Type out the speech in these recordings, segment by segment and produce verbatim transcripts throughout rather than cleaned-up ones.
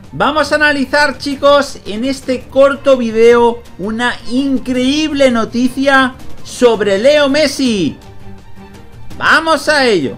Vamos a analizar, chicos, en este corto video una increíble noticia sobre Leo Messi. ¡Vamos a ello!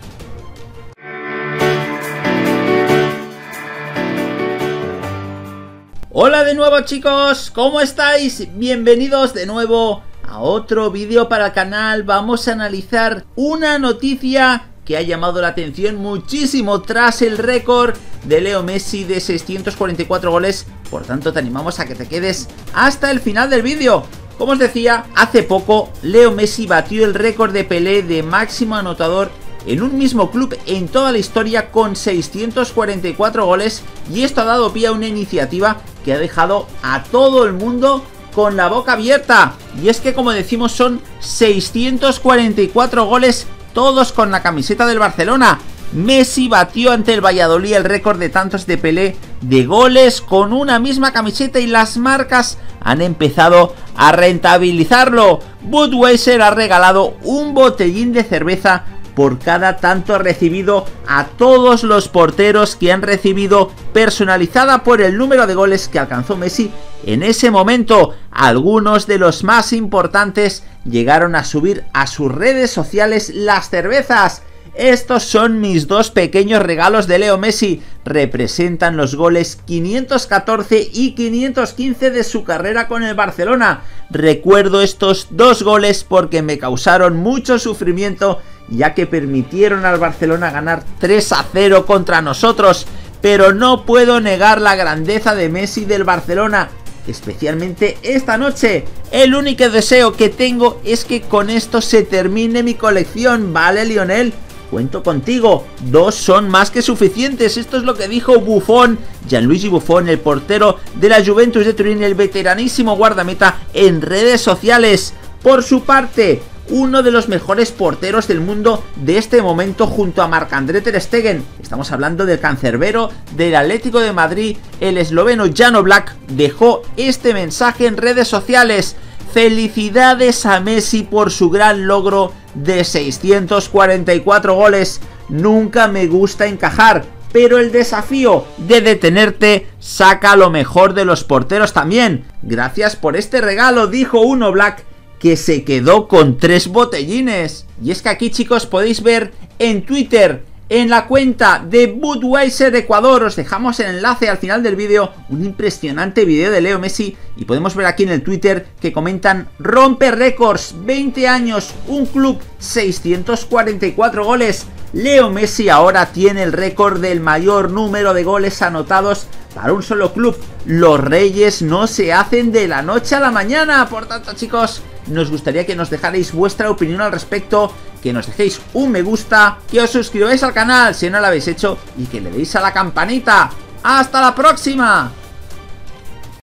Hola de nuevo, chicos, ¿cómo estáis? Bienvenidos de nuevo a otro vídeo para el canal. Vamos a analizar una noticia que ha llamado la atención muchísimo tras el récord de Leo Messi de seiscientos cuarenta y cuatro goles. Por tanto, te animamos a que te quedes hasta el final del vídeo. Como os decía, hace poco Leo Messi batió el récord de Pelé de máximo anotador en un mismo club en toda la historia con seiscientos cuarenta y cuatro goles, y esto ha dado pie a una iniciativa que ha dejado a todo el mundo con la boca abierta. Y es que, como decimos, son seiscientos cuarenta y cuatro goles, todos con la camiseta del Barcelona. Messi batió ante el Valladolid el récord de tantos de Pelé de goles con una misma camiseta, y las marcas han empezado a rentabilizarlo. Budweiser ha regalado un botellín de cerveza por cada tanto recibido a todos los porteros que han recibido, personalizada por el número de goles que alcanzó Messi en ese momento. Algunos de los más importantes llegaron a subir a sus redes sociales las cervezas. Estos son mis dos pequeños regalos de Leo Messi. Representan los goles quinientos catorce y quinientos quince de su carrera con el Barcelona. Recuerdo estos dos goles porque me causaron mucho sufrimiento, ya que permitieron al Barcelona ganar tres a cero contra nosotros. Pero no puedo negar la grandeza de Messi y del Barcelona, especialmente esta noche. El único deseo que tengo es que con esto se termine mi colección, ¿vale, Lionel? Cuento contigo, dos son más que suficientes. Esto es lo que dijo Buffon, Gianluigi Buffon, el portero de la Juventus de Turín, el veteranísimo guardameta, en redes sociales. Por su parte, uno de los mejores porteros del mundo de este momento, junto a Marc-André ter Stegen, estamos hablando del cancerbero del Atlético de Madrid, el esloveno Jan Oblak, dejó este mensaje en redes sociales: felicidades a Messi por su gran logro de seiscientos cuarenta y cuatro goles. Nunca me gusta encajar, pero el desafío de detenerte saca lo mejor de los porteros también. Gracias por este regalo, dijo un Oblak que se quedó con tres botellines. Y es que aquí, chicos, podéis ver en Twitter, en la cuenta de Budweiser Ecuador, os dejamos el enlace al final del vídeo, un impresionante vídeo de Leo Messi, y podemos ver aquí en el Twitter que comentan: rompe récords, veinte años, un club, seiscientos cuarenta y cuatro goles. Leo Messi ahora tiene el récord del mayor número de goles anotados para un solo club. Los reyes no se hacen de la noche a la mañana. Por tanto, chicos, nos gustaría que nos dejarais vuestra opinión al respecto, que nos dejéis un me gusta, que os suscribáis al canal si no lo habéis hecho y que le deis a la campanita. ¡Hasta la próxima!